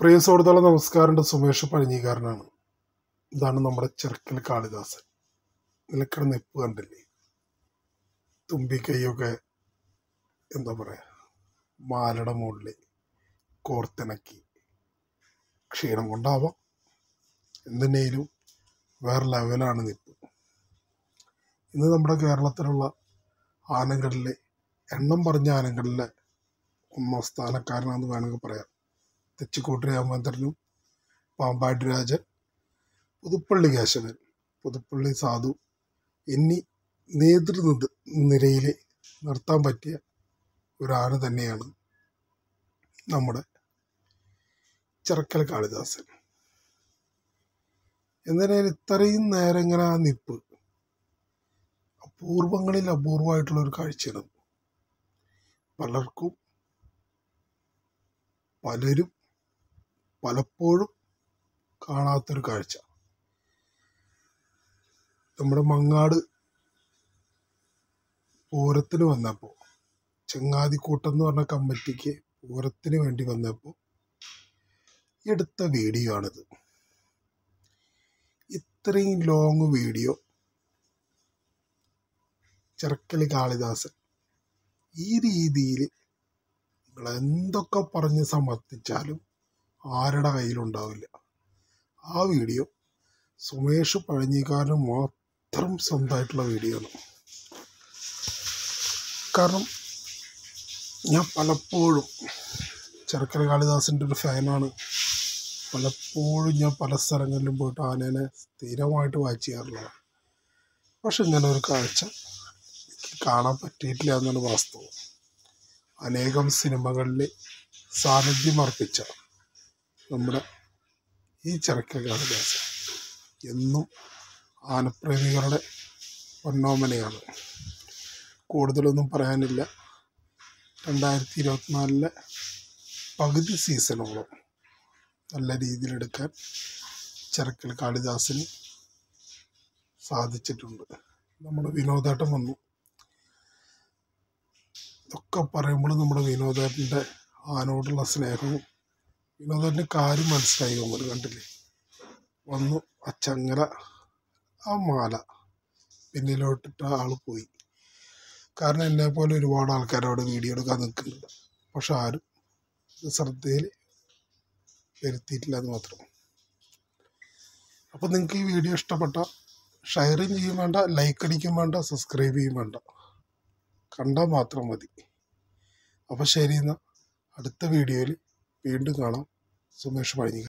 പ്രിയ സുഹൃത്തുക്കളെ നമസ്കാരം. സുമേഷ് പഴഞ്ഞിക്കാരനാണ്. ഇതാണ് നമ്മുടെ ചെറുക്കൽ കാളിദാസൻ. നിലക്കട നിപ്പ് കണ്ടില്ലേ? തുമ്പിക്കൈയൊക്കെ എന്താ പറയാ, മാലയുടെ മുകളിൽ കോർത്തിണക്കി. ക്ഷീണം കൊണ്ടാവാം, എന്തിനേലും വേറെ ലെവലാണ് നിപ്പ്. ഇന്ന് നമ്മുടെ കേരളത്തിലുള്ള ആനകളിലെ എണ്ണം പറഞ്ഞ ആനകളിലെ ഒന്നാം സ്ഥാനക്കാരനാണെന്ന് വേണമെങ്കിൽ പറയാം. തെച്ചിക്കോട്ട് രാമചന്ദ്രനും, പാമ്പാടി രാജൻ, പുതുപ്പള്ളി കേശവൻ, പുതുപ്പള്ളി സാധു എന്നീ നേതൃനിരയിൽ നിർത്താൻ പറ്റിയ ഒരു ആന തന്നെയാണ് നമ്മുടെ ചെറുക്കൽ കാളിദാസൻ. എന്തിനായാലും ഇത്രയും നേരം ഇങ്ങനെ ആ നിപ്പ് അപൂർവങ്ങളിൽ അപൂർവമായിട്ടുള്ള ഒരു കാഴ്ചയാണ്. പലരും പലപ്പോഴും കാണാത്തൊരു കാഴ്ച. നമ്മുടെ മങ്ങാട് പൂരത്തിന് വന്നപ്പോൾ, ചങ്ങാതിക്കൂട്ടം എന്ന് പറഞ്ഞ കമ്മിറ്റിക്ക് പൂരത്തിന് വേണ്ടി വന്നപ്പോൾ എടുത്ത വീഡിയോ ആണിത്. ഇത്രയും ലോങ് വീഡിയോ ചെറുക്കൽ കാളിദാസൻ ഈ രീതിയിൽ നിങ്ങൾ എന്തൊക്കെ പറഞ്ഞ് സമർത്ഥിച്ചാലും ആരുടെ കയ്യിലുണ്ടാവില്ല. ആ വീഡിയോ സുമേഷ് പഴഞ്ഞിക്കാരന് മാത്രം സ്വന്തമായിട്ടുള്ള വീഡിയോ ആണ്. കാരണം ഞാൻ പലപ്പോഴും ചെറുക്കൽ കാളിദാസൻ്റെ ഒരു ഫാനാണ്. പലപ്പോഴും ഞാൻ പല സ്ഥലങ്ങളിലും പോയിട്ട് ആനേനെ സ്ഥിരമായിട്ട് വാച്ച് ചെയ്യാറുള്ളതാണ്. പക്ഷെ ഇങ്ങനെ ഒരു കാഴ്ച എനിക്ക് കാണാൻ പറ്റിയിട്ടില്ല എന്നാണ് വാസ്തവം. അനേകം സിനിമകളിൽ സാന്നിധ്യം അർപ്പിച്ച നമ്മുടെ ഈ ചെറുക്കൽ കാളിദാസൻ എന്നും ആനപ്രേമികളുടെ പൊന്നോമനയാണ്. കൂടുതലൊന്നും പറയാനില്ല. 2024 പകുതി സീസണോളം നല്ല രീതിയിലെടുക്കാൻ ചെറുക്കൽ കാളിദാസന് സാധിച്ചിട്ടുണ്ട്. നമ്മുടെ വിനോദേട്ടൻ വന്നു. ഇതൊക്കെ പറയുമ്പോൾ നമ്മുടെ വിനോദേട്ടൻ്റെ ആനോടുള്ള സ്നേഹവും, വിനോദേട്ടൻ്റെ കാര്യം മനസ്സിലായി. നമ്മൾ കണ്ടില്ലേ, വന്നു ആ ചങ്ങല, ആ മാല പിന്നിലോട്ടിട്ട ആൾ പോയി. കാരണം എന്നെ പോലെ ഒരുപാട് ആൾക്കാരോട് വീഡിയോ എടുക്കാൻ നിൽക്കുന്നുണ്ട്. പക്ഷെ ആരും ശ്രദ്ധയിൽ വരുത്തിയിട്ടില്ല എന്ന് മാത്രം. അപ്പം നിങ്ങൾക്ക് ഈ വീഡിയോ ഇഷ്ടപ്പെട്ട ഷെയറും ചെയ്യും വേണ്ട, ലൈക്ക് അടിക്കും വേണ്ട, സബ്സ്ക്രൈബ് ചെയ്യും വേണ്ട, കണ്ടാൽ മാത്രം മതി. അപ്പം ശരി, എന്നാൽ അടുത്ത വീഡിയോയിൽ വീണ്ടും കാണാം. സുമേഷ് പഴഞ്ഞിക്കാരൻ.